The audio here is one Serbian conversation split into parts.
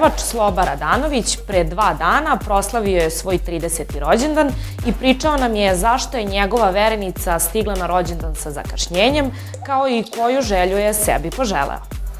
Pevač Sloba Radanović pre 2 dana proslavio je svoj 30. rođendan i pričao nam je zašto je njegova verenica stigla na rođendan sa zakašnjenjem, kao i koju želju je sebi poželeo.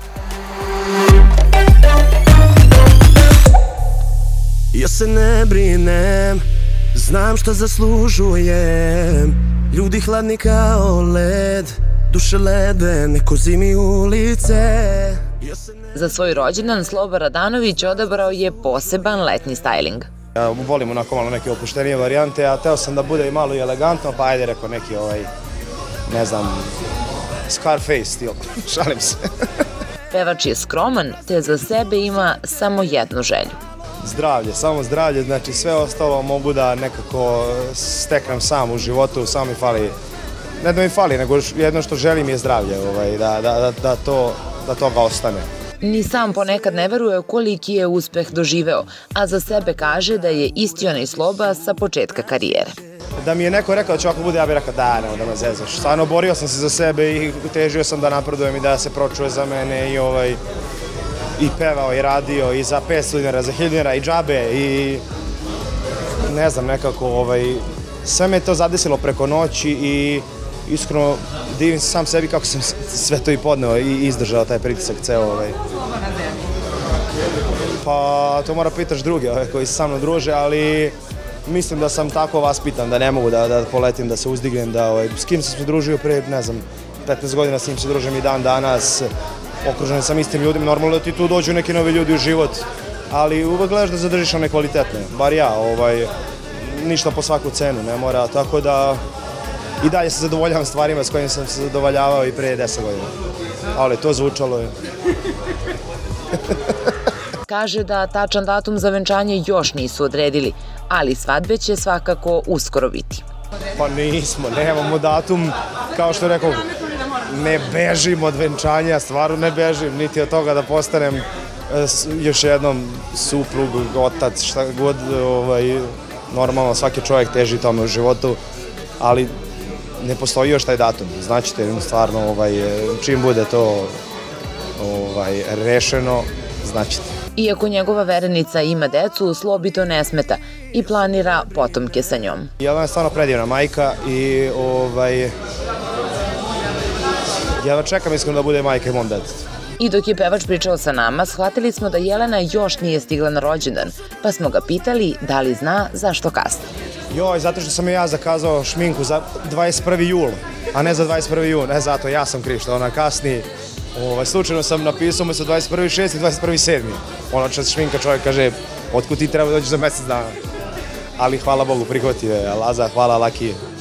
Ja se ne brinem, znam šta zaslužujem. Ljudi hladni kao led, duše ledene ko zimi ulice. Za svoj rođendan Sloba Radanović odabrao je poseban letnji stajling. Ja volim onako malo neke opuštenije varijante, a teo sam da bude i malo i elegantno, pa ajde rekao neki ne znam, Scarface stil, šalim se. Pevač je skroman, te za sebe ima samo jednu želju. Zdravlje, samo zdravlje, znači sve ostalo mogu da nekako steknem sam u životu, samo mi fali, ne da mi fali, nego jedno što želim je zdravlje, da toga ostane. Ni sam ponekad ne veruje koliki je uspeh doživeo, a za sebe kaže da je isti onaj Sloba sa početka karijere. Da mi je neko rekao da će ovako bude, ja bih rekao da, nemoj da me zezaš. Stvarno borio sam se za sebe i težio sam da napredujem i da se pročuje za mene i pevao i radio i za 500 dinara, za 1000 dinara i džabe i ne znam, nekako sve me to zadesilo preko noći i iskreno divim se sam sebi kako sam sve to i podneo i izdržao taj pritisak ceo. Pa to mora pitaš druge koji se sa mnom druže, ali mislim da sam tako vaspitan da ne mogu da poletim, da se uzdignem, s kim sam se družio pre, ne znam, 15 godina s njim se družim i dan danas, okružen sam istim ljudima, normalno da ti tu dođu neki novi ljudi u život, ali uvek gledaš da zadržiš one kvalitetne, bar ja, ništa po svaku cenu, ne mora, tako da i dalje se zadovoljavam stvarima s kojim sam se zadovoljavao i pre 10 godina, ali to zvučalo je. Kaže da tačan datum za venčanje još nisu odredili, ali svadbe će svakako uskoro biti. Pa nismo, nemamo datum, kao što rekao, ne bežim od venčanja, stvarno ne bežim, niti od toga da postanem još jednom suprug, otac, šta god, normalno svaki čovjek teži tome u životu, ali ne postoji još taj datum, znaćete, stvarno, čim bude to rešeno, znaćete. Iako njegova verenica ima decu, Slobi to ne smeta i planira potomke sa njom. Jelena je stvarno predivna majka i ja čekam iskreno da bude majka i mom detetu. I dok je pevač pričao sa nama, shvatili smo da Jelena još nije stigla na rođendan, pa smo ga pitali da li zna zašto kasni. Joj, zato što sam ja zakazao šminku za 21. jul, a ne za 21. jun, zato ja sam kriv što ona kasni. Slučajno sam napisao umesto 21.6. i 21.7. Ono čas šminka čovjek kaže, otkud ti treba dođeš za mesec dana. Ali hvala Bogu, prihvatio je, Laza, hvala Lakije.